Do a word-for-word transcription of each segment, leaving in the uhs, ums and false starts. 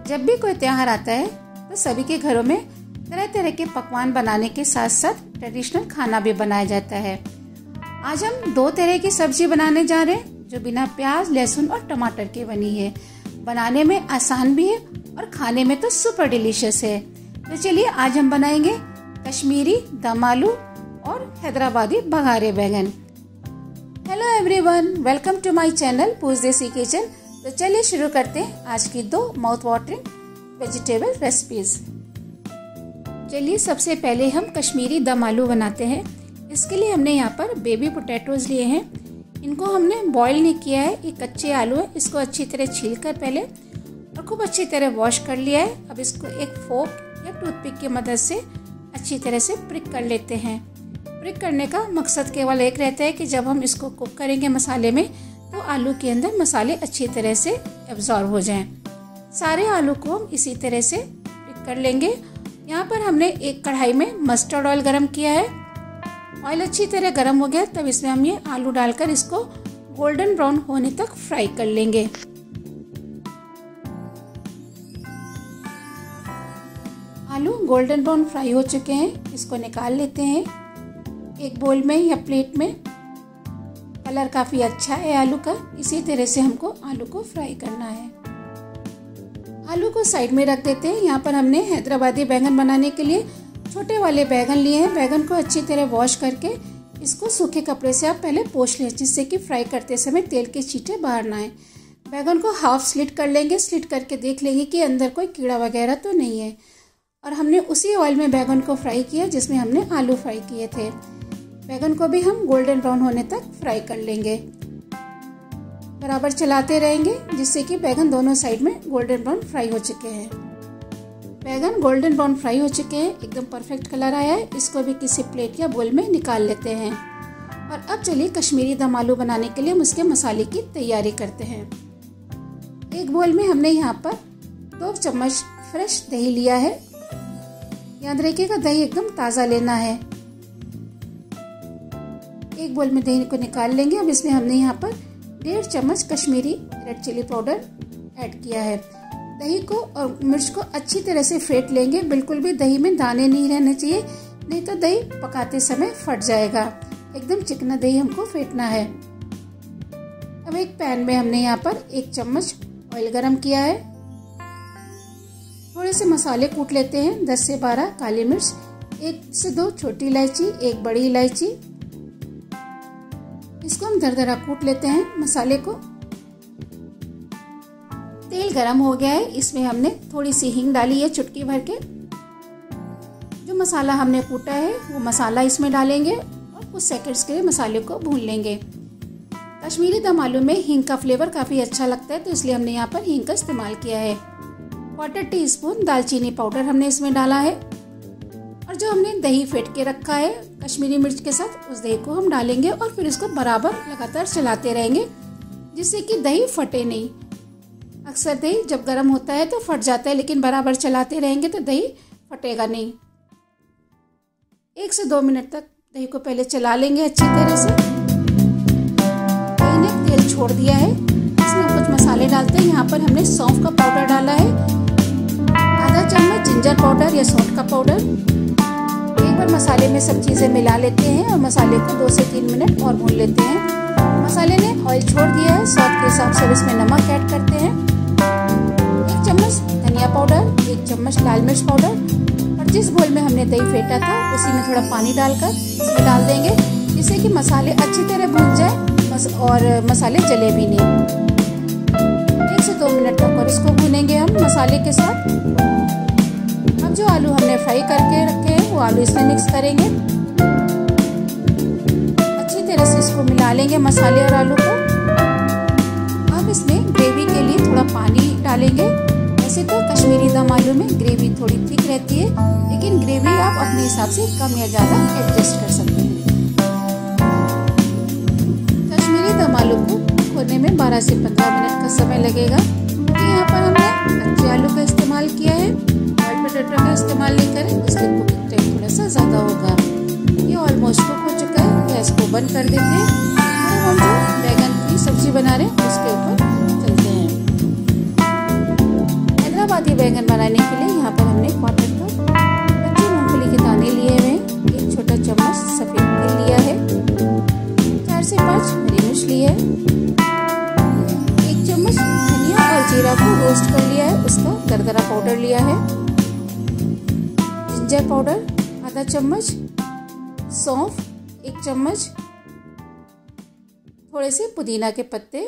जब भी कोई त्योहार आता है तो सभी के घरों में तरह तरह के पकवान बनाने के साथ साथ ट्रेडिशनल खाना भी बनाया जाता है। आज हम दो तरह की सब्जी बनाने जा रहे हैं जो बिना प्याज, लहसुन और टमाटर के बनी है। बनाने में आसान भी है और खाने में तो सुपर डिलीशियस है। तो चलिए आज हम बनाएंगे कश्मीरी दम आलू और Hyderabadi baghare baingan. Hello everyone, welcome to my channel Pooj desi kitchen. तो चलिए शुरू करते हैं आज की दो माउथ वाटरिंग वेजिटेबल रेसिपीज। चलिए सबसे पहले हम कश्मीरी दम आलू बनाते हैं। इसके लिए हमने यहाँ पर बेबी पोटैटोज लिए हैं। इनको हमने बॉईल नहीं किया है, ये कच्चे आलू है। इसको अच्छी तरह छील कर पहले और खूब अच्छी तरह वॉश कर लिया है। अब इसको एक फोक या टूथपिक की मदद से अच्छी तरह से प्रिक कर लेते हैं। प्रिक करने का मकसद केवल एक रहता है कि जब हम इसको कुक करेंगे मसाले में तो आलू के अंदर मसाले अच्छी तरह से एब्जॉर्ब हो जाएं। सारे आलू को हम इसी तरह से प्रिक कर लेंगे। यहाँ पर हमने एक कढ़ाई में मस्टर्ड ऑयल गरम किया है। ऑयल अच्छी तरह गरम हो गया तब इसमें हम ये आलू डालकर इसको गोल्डन ब्राउन होने तक फ्राई कर लेंगे। आलू गोल्डन ब्राउन फ्राई हो चुके हैं, इसको निकाल लेते हैं एक बोल में या प्लेट में। कलर काफ़ी अच्छा है आलू का। इसी तरह से हमको आलू को फ्राई करना है। आलू को साइड में रख देते हैं। यहाँ पर हमने हैदराबादी बैंगन बनाने के लिए छोटे वाले बैंगन लिए हैं। बैंगन को अच्छी तरह वॉश करके इसको सूखे कपड़े से आप पहले पोंछ लें, जिससे कि फ्राई करते समय तेल के छींटे बाहर ना आए। बैंगन को हाफ स्लिट कर लेंगे। स्लिट करके देख लेंगे कि अंदर कोई कीड़ा वगैरह तो नहीं है। और हमने उसी ऑयल में बैंगन को फ्राई किया जिसमें हमने आलू फ्राई किए थे। बैंगन को भी हम गोल्डन ब्राउन होने तक फ्राई कर लेंगे। बराबर चलाते रहेंगे जिससे कि बैंगन दोनों साइड में गोल्डन ब्राउन फ्राई हो चुके हैं। बैंगन गोल्डन ब्राउन फ्राई हो चुके हैं, एकदम परफेक्ट कलर आया है। इसको भी किसी प्लेट या बोल में निकाल लेते हैं। और अब चलिए कश्मीरी दम आलू बनाने के लिए हम उसके मसाले की तैयारी करते हैं। एक बोल में हमने यहाँ पर दो चम्मच फ्रेश दही लिया है। याद रखिएगा दही एकदम ताज़ा लेना है। एक बोल में दही को निकाल लेंगे। अब इसमें हमने यहाँ पर डेढ़ चम्मच Kashmiri red chilli powder add किया है। दही को और मिर्च को अच्छी तरह से फेंट लेंगे। बिल्कुल भी दही में दाने नहीं रहने चाहिए, नहीं तो दही पकाते समय फट जाएगा। एकदम चिकना दही हमको फेंटना है। अब एक पैन में हमने यहाँ पर एक चम्मच ऑयल गरम किया है। थोड़े से मसाले कूट लेते हैं। दस से बारह काली मिर्च, एक से दो छोटी इलायची, एक बड़ी इलायची। इसको हम दरदरा कूट लेते हैं मसाले को। तेल गरम हो गया है, इसमें हमने थोड़ी सी हींग डाली है चुटकी भर के। जो मसाला हमने कूटा है वो मसाला इसमें डालेंगे और कुछ सेकंड्स के लिए मसाले को भून लेंगे। कश्मीरी दम आलू में हींग का फ्लेवर काफी अच्छा लगता है, तो इसलिए हमने यहाँ पर हींग का इस्तेमाल किया है। क्वार्टर टी स्पून दालचीनी पाउडर हमने इसमें डाला है। और जो हमने दही फेंट के रखा है कश्मीरी मिर्च के साथ, उस दही को हम डालेंगे और फिर इसको बराबर लगातार चलाते रहेंगे जिससे कि दही फटे नहीं। अक्सर दही जब गर्म होता है तो फट जाता है, लेकिन बराबर चलाते रहेंगे तो दही फटेगा नहीं। एक से दो मिनट तक दही को पहले चला लेंगे अच्छी तरह से। दही ने तेल छोड़ दिया है। इसमें कुछ मसाले डालते हैं। यहाँ पर हमने सौंफ का पाउडर डाला है, आधा चम्मच जिंजर पाउडर या सौंठ का पाउडर। एक बार मसाले में सब चीज़ें मिला लेते हैं और मसाले को दो से तीन मिनट और भून लेते हैं। मसाले ने ऑयल छोड़ दिया है, स्वाद के हिसाब से इसमें नमक ऐड करते हैं। एक चम्मच धनिया पाउडर, एक चम्मच लाल मिर्च पाउडर। और जिस बोल में हमने दही फेंटा था उसी में थोड़ा पानी डालकर इसमें डाल देंगे, जिससे कि मसाले अच्छी तरह भून जाए और मसाले जले भी नहीं। एक से दो मिनट तक और इसको भूनेंगे हम मसाले के साथ। अब जो आलू हमने फ्राई करके रखे हैं वो आलू इसमें मिक्स करेंगे। अच्छी तरह से इसको मिला लेंगे मसाले और आलू को। अब इसमें ग्रेवी के लिए थोड़ा पानी डालेंगे। वैसे तो कश्मीरी दम आलू में ग्रेवी थोड़ी थिक रहती है, लेकिन ग्रेवी आप अपने हिसाब से कम या ज़्यादा एडजस्ट कर सकते हैं। कश्मीरी दम आलू को होने में बारह से पंद्रह मिनट का समय लगेगा। यहाँ पर हमने कच्चे आलू का इस्तेमाल किया है, बॉइल्ड पोटैटो का इस्तेमाल नहीं करें, इसलिए कुकिंग टाइम थोड़ा सा ज़्यादा होगा। ये ऑलमोस्ट कुक हो चुका है। गैस को बंद कर देते हैं और हम जो बैंगन की सब्जी बना रहे हैं उसके ऊपर चलते हैं। हैदराबादी बैंगन बनाने के लिए यहाँ पर हमने क्वार्टर कप कच्ची मूंगफली के दाने लिए हुए हैं, एक छोटा चम्मच सफ़ेद तिल लिया है, चार से पाँच हरी मिर्च लिया है, एक चम्मच धनिया और जीरा को रोस्ट कर लिया है, उसका दरदरा पाउडर लिया है, जिंजर पाउडर आधा चम्मच, सौंफ एक चम्मच, थोड़े से पुदीना के पत्ते,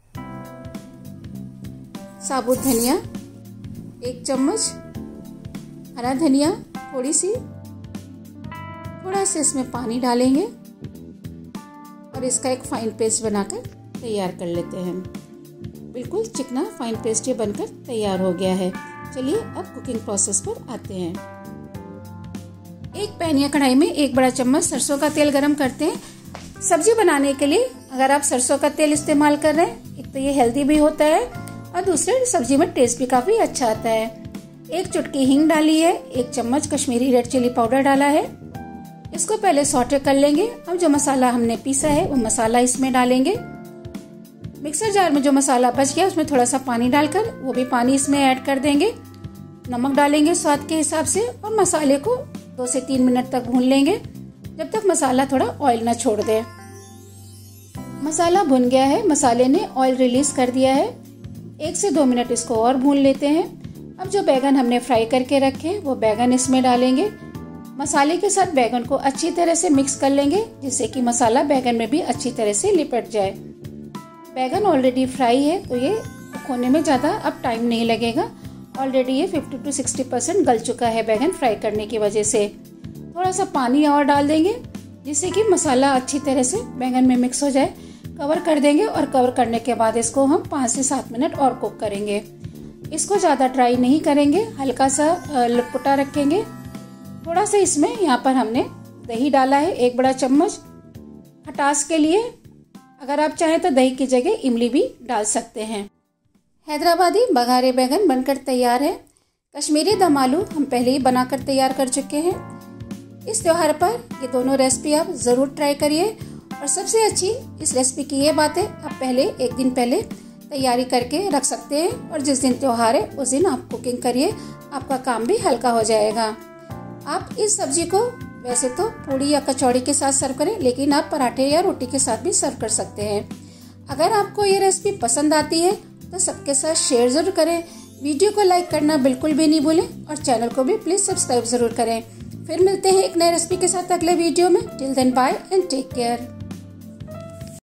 साबुत धनिया एक चम्मच, हरा धनिया थोड़ी सी, थोड़ा सा इसमें पानी डालेंगे और इसका एक फाइन पेस्ट बनाकर तैयार कर लेते हैं। बिल्कुल चिकना फाइन पेस्ट ये बनकर तैयार हो गया है। चलिए अब कुकिंग प्रोसेस पर आते हैं। एक पैन या कढ़ाई में एक बड़ा चम्मच सरसों का तेल गरम करते हैं। सब्जी बनाने के लिए अगर आप सरसों का तेल इस्तेमाल कर रहे हैं, एक तो ये हेल्दी भी होता है और दूसरे सब्जी में टेस्ट भी काफी अच्छा आता है। एक चुटकी हींग डाली है, एक चम्मच कश्मीरी रेड चिली पाउडर डाला है। इसको पहले सौटे कर लेंगे। अब जो मसाला हमने पीसा है वो मसाला इसमें डालेंगे। मिक्सर जार में जो मसाला बच गया उसमें थोड़ा सा पानी डालकर वो भी पानी इसमें ऐड कर देंगे। नमक डालेंगे स्वाद के हिसाब से और मसाले को दो से तीन मिनट तक भून लेंगे जब तक मसाला थोड़ा ऑयल ना छोड़ दे। मसाला भुन गया है, मसाले ने ऑयल रिलीज कर दिया है। एक से दो मिनट इसको और भून लेते हैं। अब जो बैगन हमने फ्राई करके रखे वो बैगन इसमें डालेंगे। मसाले के साथ बैगन को अच्छी तरह से मिक्स कर लेंगे जिससे कि मसाला बैगन में भी अच्छी तरह से लिपट जाए। बैगन ऑलरेडी फ्राई है तो ये होने में ज़्यादा अब टाइम नहीं लगेगा। ऑलरेडी ये फिफ्टी टू सिक्सटी परसेंट गल चुका है बैगन फ्राई करने की वजह से। थोड़ा सा पानी और डाल देंगे जिससे कि मसाला अच्छी तरह से बैंगन में मिक्स हो जाए। कवर कर देंगे और कवर करने के बाद इसको हम पाँच से सात मिनट और कुक करेंगे। इसको ज़्यादा ड्राई नहीं करेंगे, हल्का सा लटपटा रखेंगे। थोड़ा सा इसमें यहाँ पर हमने दही डाला है, एक बड़ा चम्मच खटास के लिए। अगर आप चाहें तो दही की जगह इमली भी डाल सकते हैं। हैदराबादी बघारे बैगन बनकर तैयार है। कश्मीरी दम आलू हम पहले ही बनाकर तैयार कर चुके हैं। इस त्योहार पर ये दोनों रेसिपी आप ज़रूर ट्राई करिए। और सबसे अच्छी इस रेसिपी की ये बात है, आप पहले एक दिन पहले तैयारी करके रख सकते हैं और जिस दिन त्योहार है उस दिन आप कुकिंग करिए, आपका काम भी हल्का हो जाएगा। आप इस सब्जी को वैसे तो पूड़ी या कचौड़ी के साथ सर्व करें, लेकिन आप पराठे या रोटी के साथ भी सर्व कर सकते हैं। अगर आपको ये रेसिपी पसंद आती है तो सबके साथ शेयर जरूर करें। वीडियो को लाइक करना बिल्कुल भी नहीं भूलें और चैनल को भी प्लीज सब्सक्राइब जरूर करें। फिर मिलते हैं एक नए रेसिपी के साथ अगले वीडियो में। Till then bye and take care.